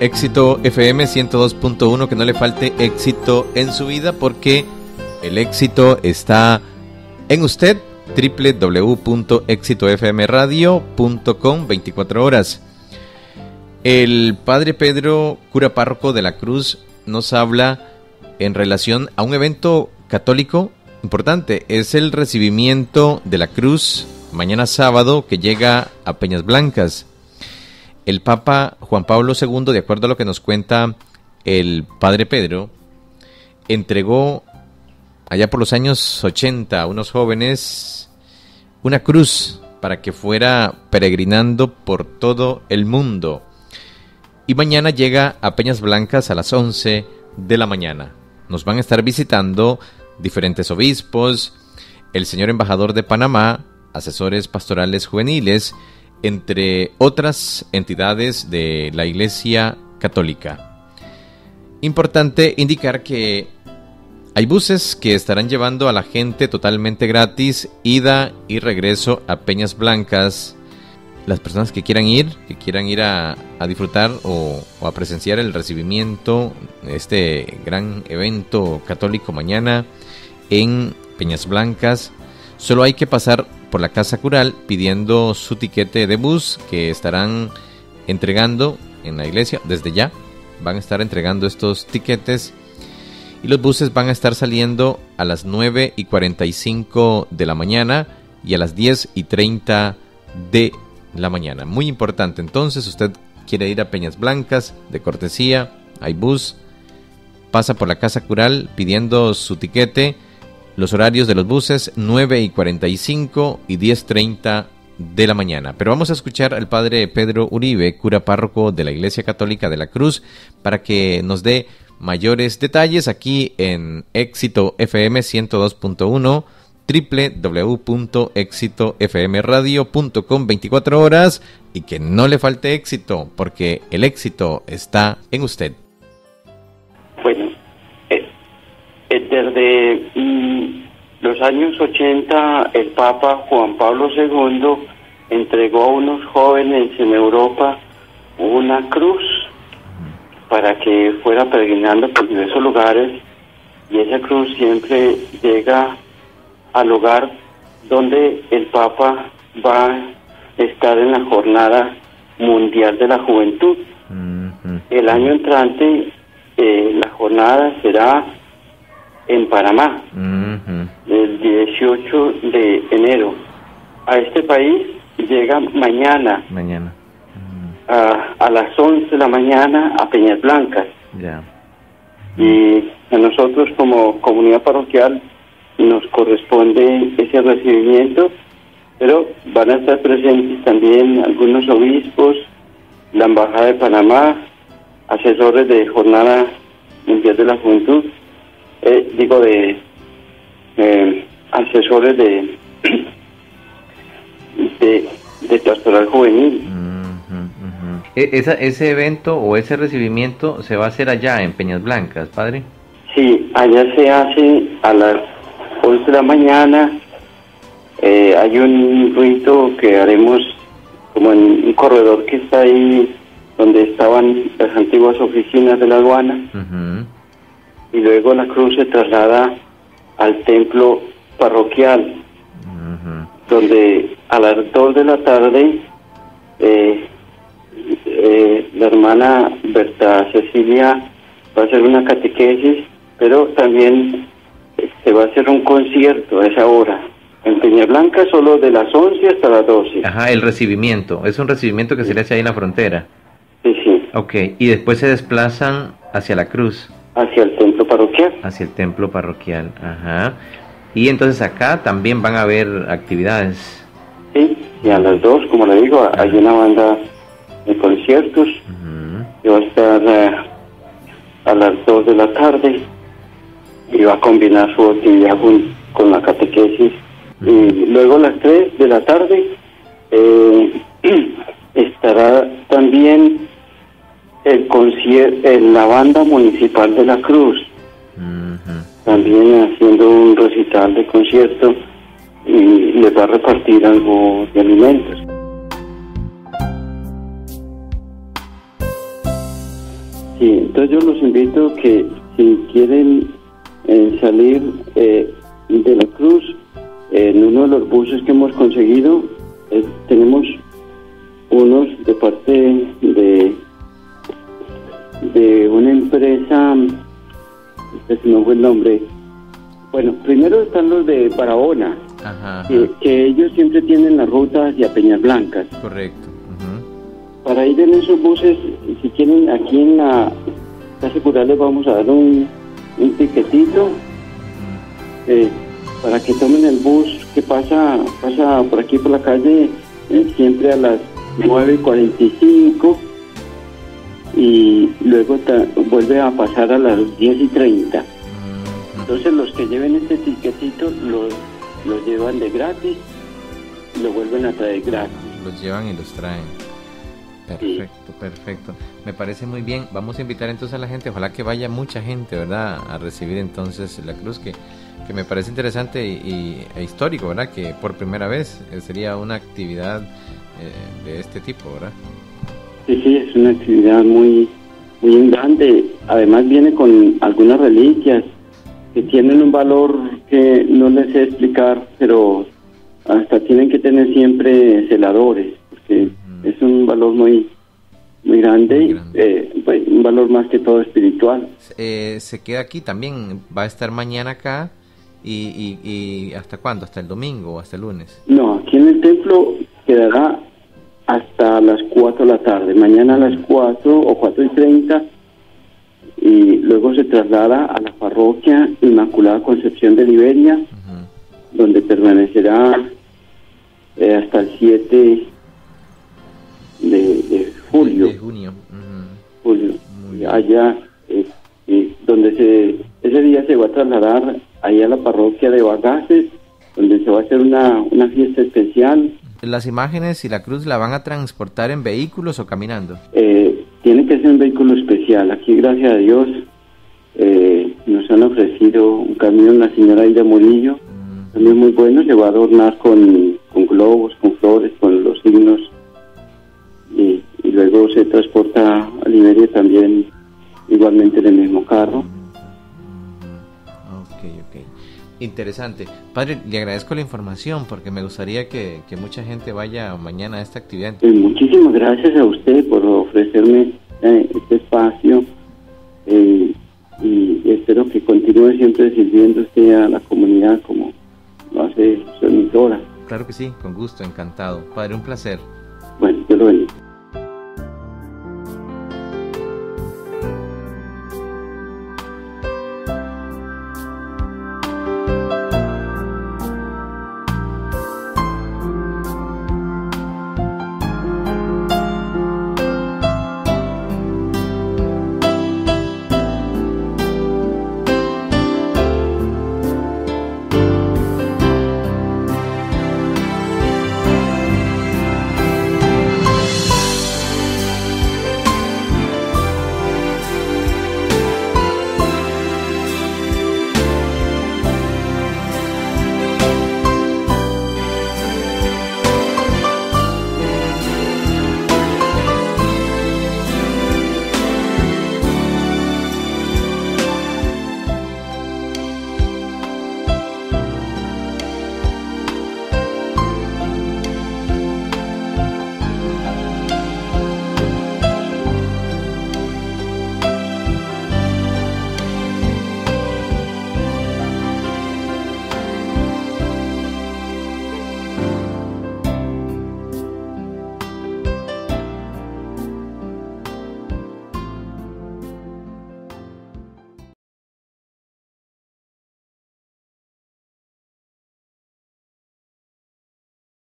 Éxito FM 102.1, que no le falte éxito en su vida, porque el éxito está en usted. www.exitofmradio.com, 24 horas. El padre Pedro, cura párroco de la Cruz, nos habla en relación a un evento católico importante. Es el recibimiento de la Cruz mañana sábado, que llega a Peñas Blancas. El Papa Juan Pablo II, de acuerdo a lo que nos cuenta el padre Pedro, entregó allá por los años 80 a unos jóvenes una cruz para que fuera peregrinando por todo el mundo. Y mañana llega a Peñas Blancas a las 11 de la mañana. Nos van a estar visitando diferentes obispos, el señor embajador de Panamá, asesores pastorales juveniles, entre otras entidades de la Iglesia Católica. Importante indicar que hay buses que estarán llevando a la gente totalmente gratis, ida y regreso a Peñas Blancas. Las personas que quieran ir a disfrutar o a presenciar el recibimiento, este gran evento católico mañana en Peñas Blancas, solo hay que pasar por la Casa Cural pidiendo su tiquete de bus, que estarán entregando en la iglesia. Desde ya van a estar entregando estos tiquetes, y los buses van a estar saliendo a las 9:45 de la mañana y a las 10:30 de la mañana. Muy importante, entonces, usted quiere ir a Peñas Blancas de cortesía, hay bus, pasa por la Casa Cural pidiendo su tiquete. Los horarios de los buses, 9:45 y 10:30 de la mañana. Pero vamos a escuchar al padre Pedro Uribe, cura párroco de la Iglesia Católica de la Cruz, para que nos dé mayores detalles aquí en Éxito FM 102.1, www.exitofmradio.com, 24 horas, y que no le falte éxito, porque el éxito está en usted. Bueno, desde los años 80, el Papa Juan Pablo II entregó a unos jóvenes en Europa una cruz para que fuera peregrinando por diversos lugares, y esa cruz siempre llega al lugar donde el Papa va a estar en la Jornada Mundial de la Juventud. El año entrante la jornada será en Panamá, el 18 de enero. A este país llega mañana. A las 11 de la mañana a Peñas Blancas. Y a nosotros como comunidad parroquial nos corresponde ese recibimiento, pero van a estar presentes también algunos obispos, la Embajada de Panamá, asesores de Jornada Mundial de la Juventud, asesores de pastoral juvenil. ¿Ese evento o ese recibimiento se va a hacer allá en Peñas Blancas, padre? Sí, allá se hace a las 11 de la mañana. Hay un rito que haremos como en un corredor que está ahí donde estaban las antiguas oficinas de la aduana. Y luego la cruz se traslada al templo parroquial, donde a las 2 de la tarde la hermana Berta Cecilia va a hacer una catequesis, pero también se va a hacer un concierto a esa hora. En Peña Blanca solo de las 11 hasta las 12. Ajá, el recibimiento. Es un recibimiento que se le hace ahí en la frontera. Sí, sí. Ok, y después se desplazan hacia la cruz. Hacia el templo parroquial. Hacia el templo parroquial, ajá. Y entonces acá también van a haber actividades. Sí, y a las 2, como le digo, hay una banda de conciertos que va a estar a las 2 de la tarde y va a combinar su actividad con la catequesis. Y luego a las 3 de la tarde estará también el concierto en la banda municipal de la Cruz, también haciendo un recital de concierto, y les va a repartir algo de alimentos. Sí, entonces yo los invito que si quieren salir de la cruz, en uno de los buses que hemos conseguido, tenemos unos de parte de una empresa, este no fue el nombre. Bueno, primero están los de Barahona, que ellos siempre tienen la ruta hacia Peñas Blancas. Correcto. Para ir en esos buses, si quieren, aquí en la Casa Cultural les vamos a dar un tiquetito para que tomen el bus que pasa por aquí por la calle siempre a las 9:45 y luego vuelve a pasar a las 10:30. Entonces los que lleven este tiquetito los llevan de gratis y lo vuelven a traer gratis. Los llevan y los traen. Perfecto, perfecto. Me parece muy bien. Vamos a invitar entonces a la gente, ojalá que vaya mucha gente, ¿verdad?, a recibir entonces la cruz, que me parece interesante e histórico, ¿verdad?, que por primera vez sería una actividad de este tipo, ¿verdad? Sí, es una actividad muy, muy grande. Además viene con algunas reliquias que tienen un valor que no les sé explicar, pero hasta tienen que tener siempre celadores, porque es un valor muy grande, pues, un valor más que todo espiritual. Se queda aquí también, va a estar mañana acá y ¿hasta cuándo? ¿Hasta el domingo o hasta el lunes? No, aquí en el templo quedará hasta las 4 de la tarde, mañana a las 4 o 4:30 y luego se traslada a la parroquia Inmaculada Concepción de Liberia, donde permanecerá hasta el 7 de julio. De junio. Julio. Allá, ese día se va a trasladar allá a la parroquia de Bagaces, donde se va a hacer una fiesta especial. ¿Las imágenes y la cruz la van a transportar en vehículos o caminando? Tiene que ser un vehículo especial. Aquí, gracias a Dios, nos han ofrecido un camión, la señora Aida Murillo, también muy bueno, se va a adornar con globos, con flores, con los signos, y luego se transporta a Liberia también igualmente en el mismo carro. Ok. Interesante. Padre, le agradezco la información porque me gustaría que mucha gente vaya mañana a esta actividad. Muchísimas gracias a usted por ofrecerme este espacio y espero que continúe siempre sirviendo usted a la comunidad como lo hace su emisora. Claro que sí, con gusto, encantado. Padre, un placer. Bueno.